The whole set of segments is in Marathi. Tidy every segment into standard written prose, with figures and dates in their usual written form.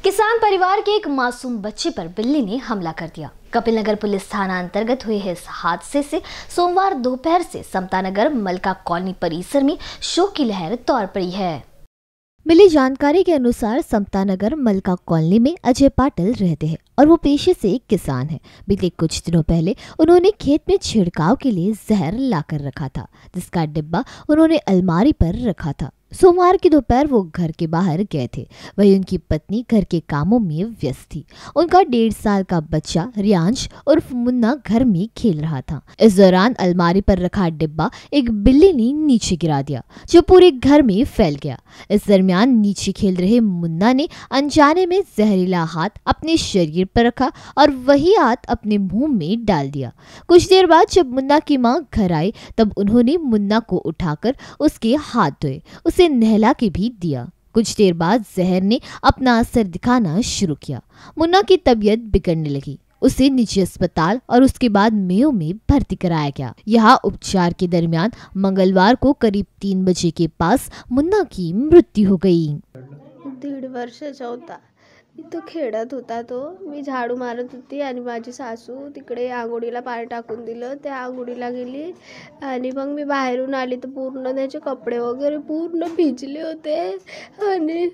किसान परिवार के एक मासूम बच्चे पर बिल्ली ने हमला कर दिया। कपिल नगर पुलिस थाना अंतर्गत हुए इस हादसे से सोमवार दोपहर से समता नगर मलका कॉलोनी परिसर में शोक की लहर दौड़ पड़ी है। मिली जानकारी के अनुसार समता नगर मलका कॉलोनी में अजय पाटिल रहते हैं और वो पेशे से एक किसान हैं। बीते कुछ दिनों पहले उन्होंने खेत में छिड़काव के लिए जहर लाकर रखा था, जिसका डिब्बा उन्होंने अलमारी पर रखा था। सोमवार की दोपहर वो घर के बाहर गए थे। वहीं उनकी पत्नी घर के कामों में व्यस्त थी। उनका 1.5 साल का बच्चा रियांश उर्फ मुन्ना घर में खेल रहा था। इस दौरान अलमारी पर रखा डिब्बा एक बिल्ली ने नीचे गिरा दिया, जो पूरे घर में फैल गया। इस दरमियान नीचे खेल रहे मुन्ना ने अनजाने में जहरीला हाथ अपने शरीर पर रखा और वही हाथ अपने मुंह में डाल दिया। कुछ देर बाद जब मुन्ना की मां घर आई, तब उन्होंने मुन्ना को उठाकर उसके हाथ धोए, उसे नहला के भी दिया। कुछ देर बाद जहर ने अपना असर दिखाना शुरू किया। मुन्ना की तबीयत बिगड़ने लगी। उसे निजी अस्पताल और उसके बाद मेयो में भर्ती कराया गया। यहाँ उपचार के दरमियान मंगलवार को करीब 3 बजे के पास मुन्ना की मृत्यु हो गई। 1.5 वर्षाचा होता। इथं खेळत होता तो। मी झाडू मारत होती आणि माझी सासू तिकडे आंघोळीला पाणी टाकून दिलं. त्या आंघोळीला गेली आणि मग मी बाहेरून आली तर पूर्ण त्याचे कपडे वगैरे पूर्ण भिजले होते आणि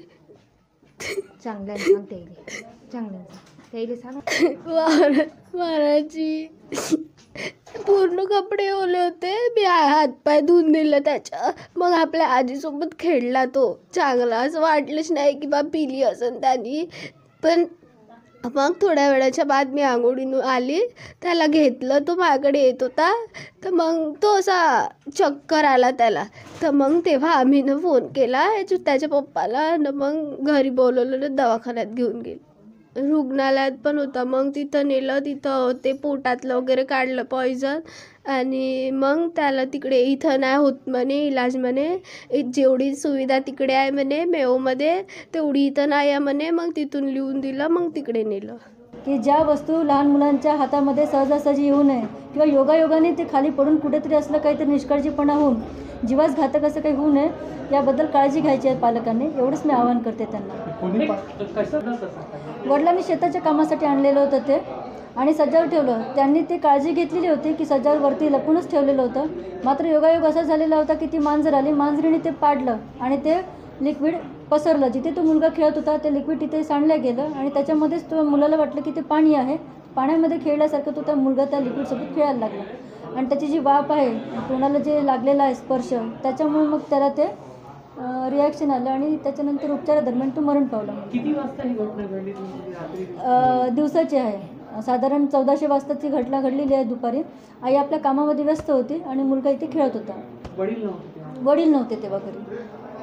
महाराजी पूर्ण कपडे ओले होते. मी हातपाय धुवून दिलं त्याच्या. मग आपल्या आजीसोबत खेळला तो चांगला. असं वाटलंच नाही की बा पिली असन त्यानी. पण मग थोड्या वेळाच्या बाद मी आंघोळीतून आली, त्याला घेतलं. तो माझ्याकडे येत होता, तर मग तो असा चक्कर आला त्याला. तर मग तेव्हा आम्ही फोन केला त्याच्या पप्पाला. मग घरी बोलवलं, दवाखान्यात घेऊन गेले. रुग्णालयात पण होता. मग तिथं नेलं. तिथं ते पोटातलं वगैरे काढलं पॉइझन आणि मग त्याला तिकडे इथं नाही होत म्हणे इलाज म्हणे. जेवढी सुविधा तिकडे आहे म्हणे मेयोमध्ये तेवढी इथं नाही आहे म्हणे. मग तिथून लिहून दिलं, मग तिकडे नेलं. की ज्या वस्तू लहान मुलांच्या हातामध्ये सहजासहजी येऊ नये किंवा योगायोगाने ते खाली पडून कुठेतरी असलं काहीतरी निष्काळजीपणा होऊन जीवास घातक असं काही होऊ नये, याबद्दल काळजी घ्यायची आहे पालकांनी. एवढंच मी आवाहन करते त्यांना. वडिलांनी शेताच्या कामासाठी आणलेलं होतं ते आणि सज्जावर ठेवलं. त्यांनी ती काळजी घेतलेली होती की सज्जावर वरती लपूनच ठेवलेलं होतं. मात्र योगायोग असा झालेला होता की ती मांजर आली, मांजरीने ते पाडलं आणि ते लिक्विड पसरलं. जिथे तो मुलगा खेळत होता ते लिक्विड तिथे सांडलं गेलं आणि त्याच्यामध्येच तो मुलाला वाटलं की ते पाणी आहे. पाण्यामध्ये खेळल्यासारखं तो त्या मुलगा त्या लिक्विडसोबत खेळायला लागला आणि त्याची जी वाफ आहे, तोंडाला जे लागलेला आहे स्पर्श, त्याच्यामुळे मग त्याला ते रिॲक्शन आलं आणि त्याच्यानंतर उपचारादरम्यान तो मरण पावला. किती वाजता ही घटना घडली? दिवसाची आहे. साधारण 1400 वाजताची घटना घडलेली आहे दुपारी. आई आपल्या कामामध्ये व्यस्त होती आणि मुलगा इथे खेळत होता. वडील नव्हते तेव्हा घरी.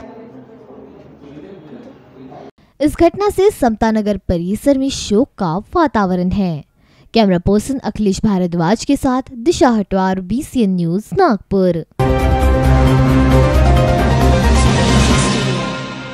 इस घटना से समता नगर परिसर में शोक का वातावरण है। कैमरा पर्सन अखिलेश भारद्वाज के साथ दिशा हटवार, BCN न्यूज, नागपुर।